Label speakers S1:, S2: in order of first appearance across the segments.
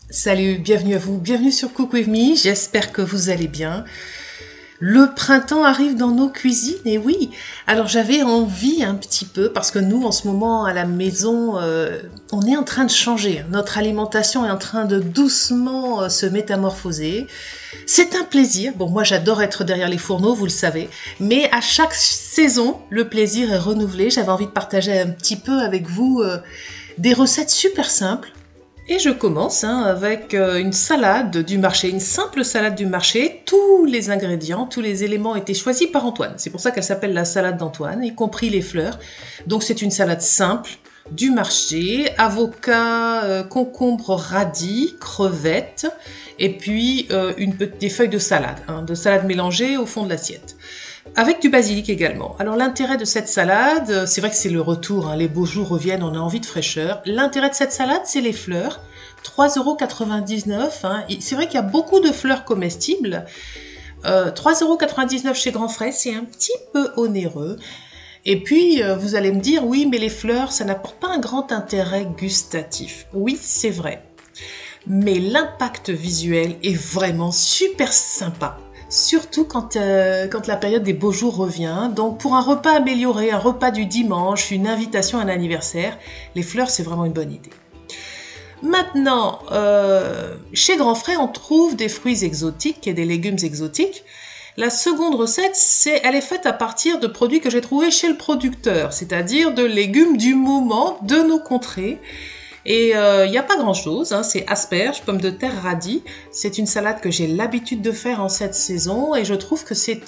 S1: Salut, bienvenue à vous, bienvenue sur Cook With Me, j'espère que vous allez bien. Le printemps arrive dans nos cuisines, et oui, alors j'avais envie un petit peu, parce que nous en ce moment à la maison, on est en train de changer, notre alimentation est en train de doucement se métamorphoser. C'est un plaisir, bon moi j'adore être derrière les fourneaux, vous le savez, mais à chaque saison, le plaisir est renouvelé. J'avais envie de partager un petit peu avec vous des recettes super simples. Et je commence avec une salade du marché, une simple salade du marché. Tous les ingrédients, tous les éléments étaient choisis par Antoine. C'est pour ça qu'elle s'appelle la salade d'Antoine, y compris les fleurs. Donc c'est une salade simple du marché, avocat, concombre, radis, crevettes, et puis des feuilles de salade mélangées au fond de l'assiette. Avec du basilic également. Alors l'intérêt de cette salade, c'est vrai que c'est le retour, les beaux jours reviennent, on a envie de fraîcheur. L'intérêt de cette salade, c'est les fleurs, 3,99 €. C'est vrai qu'il y a beaucoup de fleurs comestibles. 3,99 € chez Grand Frais, c'est un petit peu onéreux. Et puis, vous allez me dire, oui, mais les fleurs, ça n'apporte pas un grand intérêt gustatif. Oui, c'est vrai. Mais l'impact visuel est vraiment super sympa. Surtout quand la période des beaux jours revient. Donc pour un repas amélioré, un repas du dimanche, une invitation à un anniversaire, les fleurs c'est vraiment une bonne idée. Maintenant, chez Grand Frais, on trouve des fruits exotiques et des légumes exotiques. La seconde recette, elle est faite à partir de produits que j'ai trouvés chez le producteur, c'est-à-dire de légumes du moment de nos contrées. Et il n'y a pas grand chose, c'est asperges, pommes de terre, radis. C'est une salade que j'ai l'habitude de faire en cette saison et je trouve que c'est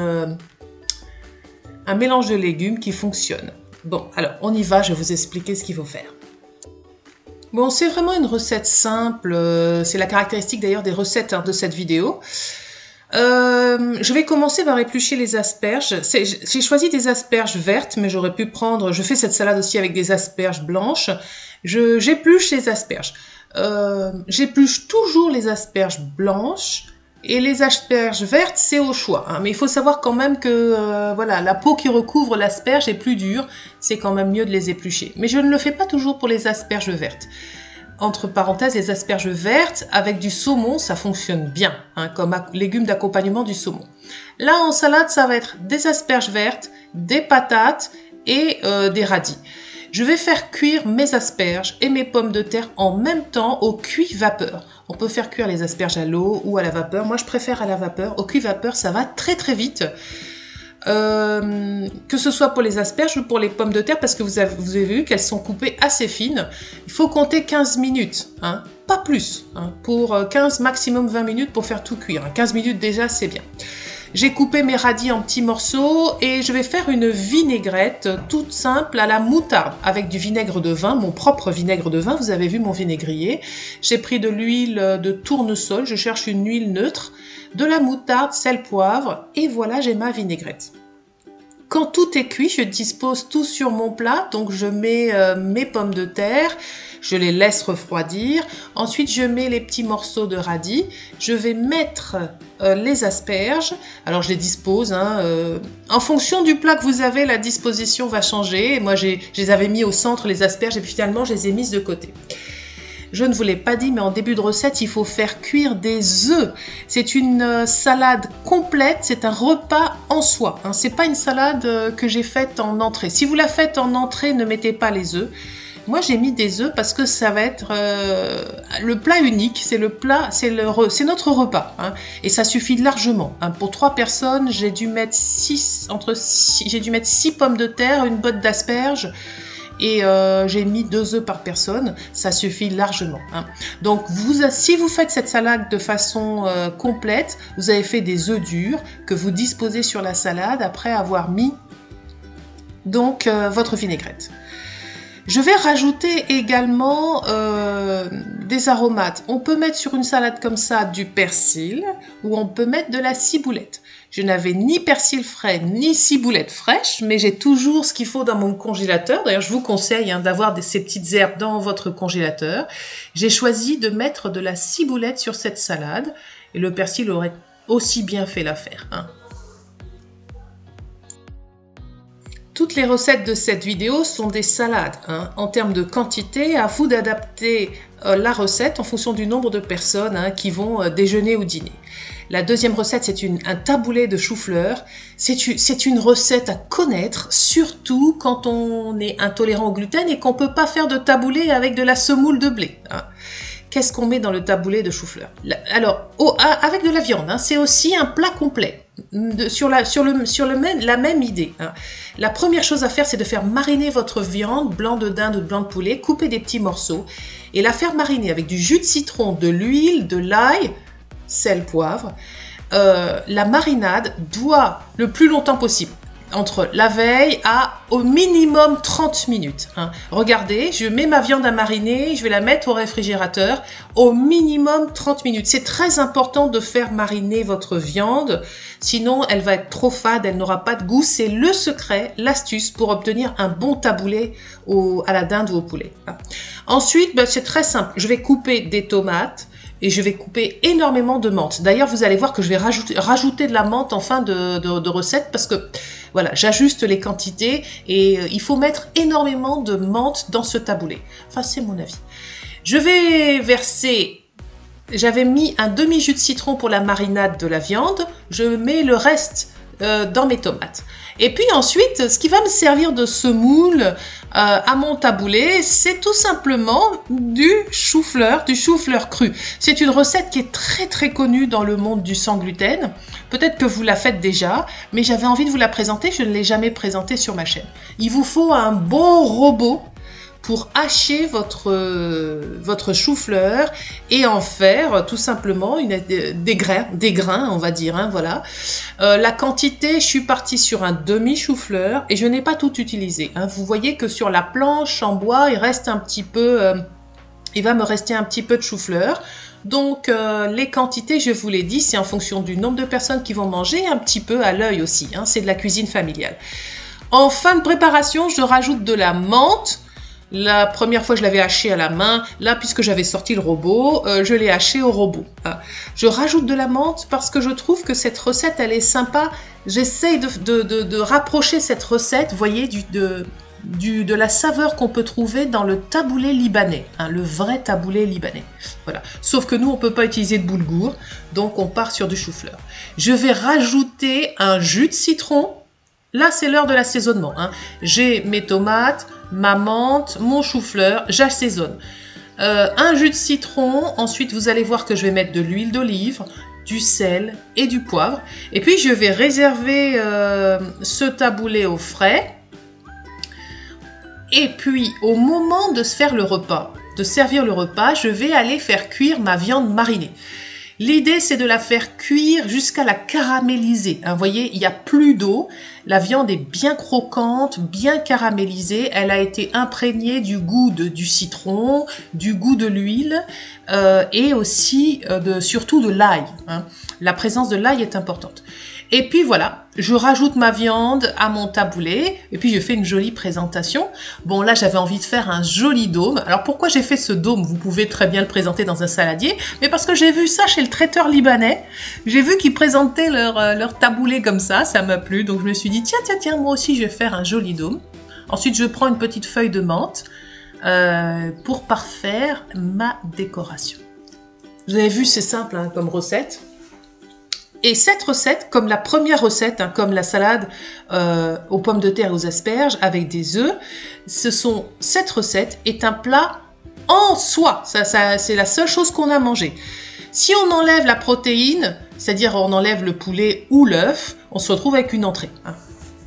S1: un mélange de légumes qui fonctionne. Bon, alors on y va, je vais vous expliquer ce qu'il faut faire. Bon, c'est vraiment une recette simple, c'est la caractéristique d'ailleurs des recettes de cette vidéo. Je vais commencer par éplucher les asperges. J'ai choisi des asperges vertes, mais j'aurais pu prendre... Je fais cette salade aussi avec des asperges blanches. J'épluche les asperges. J'épluche toujours les asperges blanches et les asperges vertes, c'est au choix. Mais il faut savoir quand même que voilà, la peau qui recouvre l'asperge est plus dure. C'est quand même mieux de les éplucher. Mais je ne le fais pas toujours pour les asperges vertes. Entre parenthèses, les asperges vertes avec du saumon, ça fonctionne bien, comme légumes d'accompagnement du saumon. Là, en salade, ça va être des asperges vertes, des patates et des radis. Je vais faire cuire mes asperges et mes pommes de terre en même temps au cuit-vapeur. On peut faire cuire les asperges à l'eau ou à la vapeur. Moi, je préfère à la vapeur. Au cuit-vapeur, ça va très très vite. Que ce soit pour les asperges ou pour les pommes de terre, parce que vous avez vu qu'elles sont coupées assez fines. Il faut compter 15 minutes, pas plus, pour 15, maximum 20 minutes pour faire tout cuire. 15 minutes déjà, c'est bien. J'ai coupé mes radis en petits morceaux et je vais faire une vinaigrette toute simple à la moutarde avec du vinaigre de vin, mon propre vinaigre de vin. Vous avez vu mon vinaigrier. J'ai pris de l'huile de tournesol, je cherche une huile neutre, de la moutarde, sel, poivre et voilà, j'ai ma vinaigrette. Quand tout est cuit, je dispose tout sur mon plat, donc je mets mes pommes de terre, je les laisse refroidir. Ensuite, je mets les petits morceaux de radis. Je vais mettre les asperges. Alors, je les dispose. En fonction du plat que vous avez, la disposition va changer. Moi, je les avais mis au centre, les asperges, et puis finalement, je les ai mises de côté. Je ne vous l'ai pas dit, mais en début de recette, il faut faire cuire des œufs. C'est une salade complète, c'est un repas en soi. C'est pas une salade que j'ai faite en entrée. Si vous la faites en entrée, ne mettez pas les œufs. Moi, j'ai mis des œufs parce que ça va être le plat unique. C'est notre repas. Et ça suffit largement. Pour 3 personnes, j'ai dû mettre 6 pommes de terre, une botte d'asperges. Et j'ai mis 2 œufs par personne, ça suffit largement. Donc si vous faites cette salade de façon complète, vous avez fait des œufs durs que vous disposez sur la salade après avoir mis donc votre vinaigrette. Je vais rajouter également des aromates. On peut mettre sur une salade comme ça du persil ou on peut mettre de la ciboulette. Je n'avais ni persil frais ni ciboulette fraîche, mais j'ai toujours ce qu'il faut dans mon congélateur. D'ailleurs, je vous conseille d'avoir ces petites herbes dans votre congélateur. J'ai choisi de mettre de la ciboulette sur cette salade et le persil aurait aussi bien fait l'affaire. Toutes les recettes de cette vidéo sont des salades. Hein. En termes de quantité, à vous d'adapter la recette en fonction du nombre de personnes qui vont déjeuner ou dîner. La deuxième recette, c'est un taboulé de chou-fleur. C'est une recette à connaître, surtout quand on est intolérant au gluten et qu'on ne peut pas faire de taboulé avec de la semoule de blé. Hein. Qu'est-ce qu'on met dans le taboulé de chou-fleur? Alors, avec de la viande, hein, c'est aussi un plat complet, sur la même idée. Hein. La première chose à faire, c'est de faire mariner votre viande, blanc de dinde ou blanc de poulet, couper des petits morceaux, et la faire mariner avec du jus de citron, de l'huile, de l'ail, sel, poivre. La marinade doit, le plus longtemps possible, entre la veille à au minimum 30 minutes. Hein. Regardez, je mets ma viande à mariner, je vais la mettre au réfrigérateur, au minimum 30 minutes. C'est très important de faire mariner votre viande, sinon elle va être trop fade, elle n'aura pas de goût. C'est le secret, l'astuce pour obtenir un bon taboulé à la dinde ou au poulet. Hein. Ensuite, c'est très simple, je vais couper des tomates, et je vais couper énormément de menthe. D'ailleurs, vous allez voir que je vais rajouter de la menthe en fin de recette parce que voilà, j'ajuste les quantités et il faut mettre énormément de menthe dans ce taboulé. Enfin, c'est mon avis. Je vais verser, j'avais mis un demi-jus de citron pour la marinade de la viande. Je mets le reste dans mes tomates. Et puis ensuite, ce qui va me servir de semoule à mon taboulé, c'est tout simplement du chou-fleur cru. C'est une recette qui est très très connue dans le monde du sans gluten. Peut-être que vous la faites déjà, mais j'avais envie de vous la présenter, je ne l'ai jamais présentée sur ma chaîne. Il vous faut un bon robot pour hacher votre chou-fleur et en faire tout simplement des grains, on va dire, hein, voilà. La quantité, je suis partie sur un demi chou-fleur et je n'ai pas tout utilisé. Hein. Vous voyez que sur la planche en bois, il reste un petit peu, il va me rester un petit peu de chou-fleur. Donc les quantités, je vous l'ai dit, c'est en fonction du nombre de personnes qui vont manger, un petit peu à l'œil aussi. Hein, c'est de la cuisine familiale. En fin de préparation, je rajoute de la menthe. La première fois, je l'avais haché à la main. Là, puisque j'avais sorti le robot, je l'ai haché au robot. Je rajoute de la menthe parce que je trouve que cette recette, elle est sympa. J'essaye de rapprocher cette recette, vous voyez, de la saveur qu'on peut trouver dans le taboulé libanais, hein, le vrai taboulé libanais. Voilà. Sauf que nous, on ne peut pas utiliser de boulgour, donc on part sur du chou-fleur. Je vais rajouter un jus de citron. Là, c'est l'heure de l'assaisonnement. Hein. J'ai mes tomates, ma menthe, mon chou-fleur, j'assaisonne. Un jus de citron, ensuite vous allez voir que je vais mettre de l'huile d'olive, du sel et du poivre. Et puis je vais réserver ce taboulé au frais. Et puis au moment de se faire le repas, de servir le repas, je vais aller faire cuire ma viande marinée. L'idée, c'est de la faire cuire jusqu'à la caraméliser. Vous voyez, il n'y a plus d'eau. La viande est bien croquante, bien caramélisée. Elle a été imprégnée du goût du citron, du goût de l'huile et aussi surtout de l'ail. Hein. La présence de l'ail est importante. Et puis voilà, je rajoute ma viande à mon taboulé et puis je fais une jolie présentation. Bon, là, j'avais envie de faire un joli dôme. Alors, pourquoi j'ai fait ce dôme? Vous pouvez très bien le présenter dans un saladier, mais parce que j'ai vu ça chez le traiteur libanais. J'ai vu qu'ils présentaient leur taboulé comme ça m'a plu. Donc, je me suis dit, tiens, moi aussi, je vais faire un joli dôme. Ensuite, je prends une petite feuille de menthe pour parfaire ma décoration. Vous avez vu, c'est simple hein, comme recette. Et cette recette, comme la première recette, hein, comme la salade aux pommes de terre et aux asperges avec des œufs, cette recette est un plat en soi. C'est la seule chose qu'on a mangée. Si on enlève la protéine, c'est-à-dire on enlève le poulet ou l'œuf, on se retrouve avec une entrée. Hein.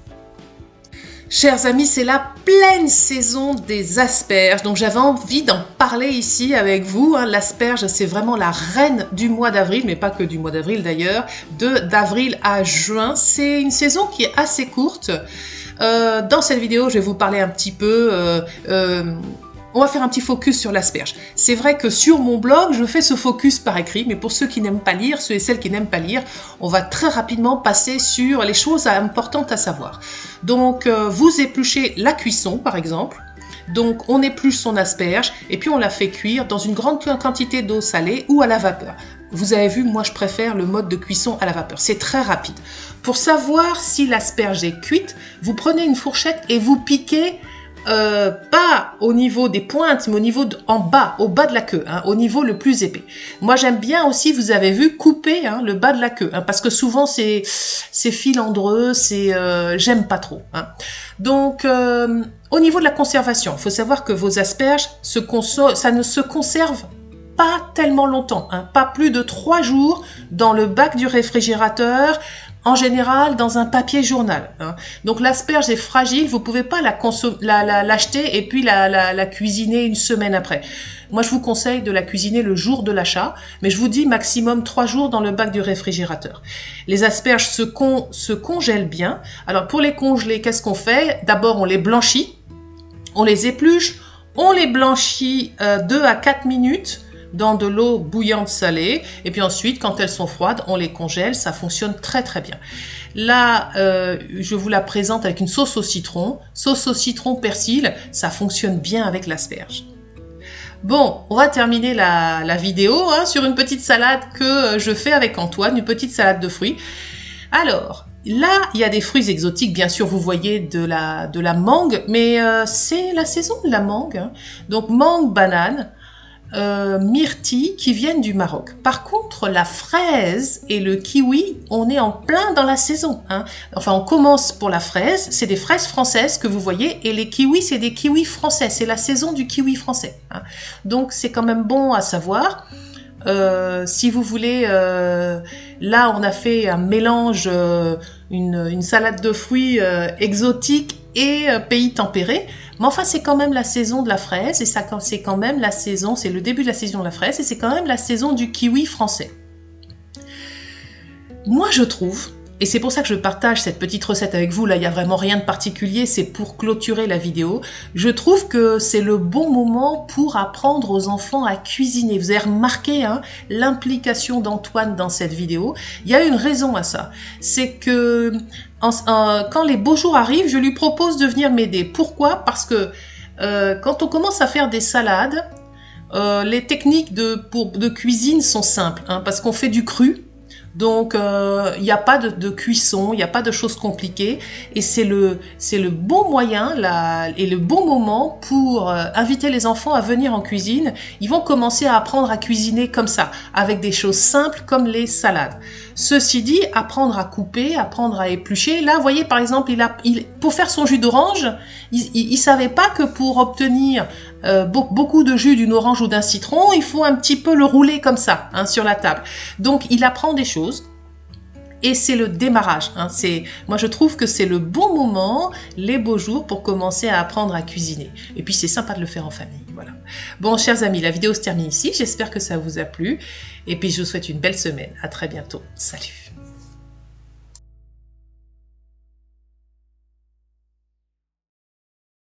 S1: Chers amis, c'est la pleine saison des asperges, donc j'avais envie d'en parler ici avec vous. Hein. L'asperge, c'est vraiment la reine du mois d'avril, mais pas que du mois d'avril d'ailleurs, d'avril à juin. C'est une saison qui est assez courte. Dans cette vidéo, je vais vous parler un petit peu... on va faire un petit focus sur l'asperge. C'est vrai que sur mon blog, je fais ce focus par écrit, mais pour ceux qui n'aiment pas lire, ceux et celles qui n'aiment pas lire, on va très rapidement passer sur les choses importantes à savoir. Donc, vous épluchez la cuisson, par exemple. Donc on épluche son asperge et puis on la fait cuire dans une grande quantité d'eau salée ou à la vapeur. Vous avez vu, moi je préfère le mode de cuisson à la vapeur, c'est très rapide. Pour savoir si l'asperge est cuite, vous prenez une fourchette et vous piquez pas au niveau des pointes, mais au niveau en bas, au bas de la queue, hein, au niveau le plus épais. Moi, j'aime bien aussi, vous avez vu, couper le bas de la queue, hein, parce que souvent c'est filandreux, j'aime pas trop. Hein. Donc, au niveau de la conservation, il faut savoir que vos asperges, ça ne se conserve pas tellement longtemps, hein, pas plus de 3 jours dans le bac du réfrigérateur, en général dans un papier journal. Hein. Donc l'asperge est fragile, vous ne pouvez pas l'acheter et puis la cuisiner une semaine après. Moi je vous conseille de la cuisiner le jour de l'achat, mais je vous dis maximum 3 jours dans le bac du réfrigérateur. Les asperges se congèlent bien. Alors pour les congeler, qu'est-ce qu'on fait? D'abord on les blanchit, on les épluche, on les blanchit 2 à 4 minutes dans de l'eau bouillante salée, et puis ensuite quand elles sont froides on les congèle, ça fonctionne très très bien. Là je vous la présente avec une sauce au citron persil, ça fonctionne bien avec l'asperge. Bon, on va terminer la vidéo hein, sur une petite salade que je fais avec Antoine, une petite salade de fruits. Alors là, il y a des fruits exotiques, bien sûr, vous voyez de la mangue, mais c'est la saison de la mangue, hein. Donc mangue, banane, myrtilles qui viennent du Maroc. Par contre, la fraise et le kiwi, on est en plein dans la saison. Hein. Enfin, on commence pour la fraise, c'est des fraises françaises que vous voyez, et les kiwis, c'est des kiwis français. C'est la saison du kiwi français. Hein. Donc, c'est quand même bon à savoir. Si vous voulez, là, on a fait un mélange, une salade de fruits exotique et pays tempérés. Mais enfin, c'est quand même la saison de la fraise, et c'est quand même la saison, c'est le début de la saison de la fraise, et c'est quand même la saison du kiwi français. Moi, je trouve, et c'est pour ça que je partage cette petite recette avec vous, là, il n'y a vraiment rien de particulier, c'est pour clôturer la vidéo. Je trouve que c'est le bon moment pour apprendre aux enfants à cuisiner. Vous avez remarqué hein, l'implication d'Antoine dans cette vidéo. Il y a une raison à ça, c'est que quand les beaux jours arrivent, je lui propose de venir m'aider. Pourquoi? Parce que quand on commence à faire des salades, les techniques de cuisine sont simples, hein, parce qu'on fait du cru. Donc, il n'y a pas de cuisson, il n'y a pas de choses compliquées. Et c'est le bon moyen et le bon moment pour inviter les enfants à venir en cuisine. Ils vont commencer à apprendre à cuisiner comme ça, avec des choses simples comme les salades. Ceci dit, apprendre à couper, apprendre à éplucher. Là, vous voyez, par exemple, pour faire son jus d'orange, il ne savait pas que pour obtenir beaucoup de jus d'une orange ou d'un citron, il faut un petit peu le rouler comme ça, hein, sur la table. Donc, il apprend des choses. Et c'est le démarrage. Hein. Moi, je trouve que c'est le bon moment, les beaux jours, pour commencer à apprendre à cuisiner. Et puis, c'est sympa de le faire en famille. Voilà. Bon, chers amis, la vidéo se termine ici. J'espère que ça vous a plu. Et puis, je vous souhaite une belle semaine. À très bientôt. Salut.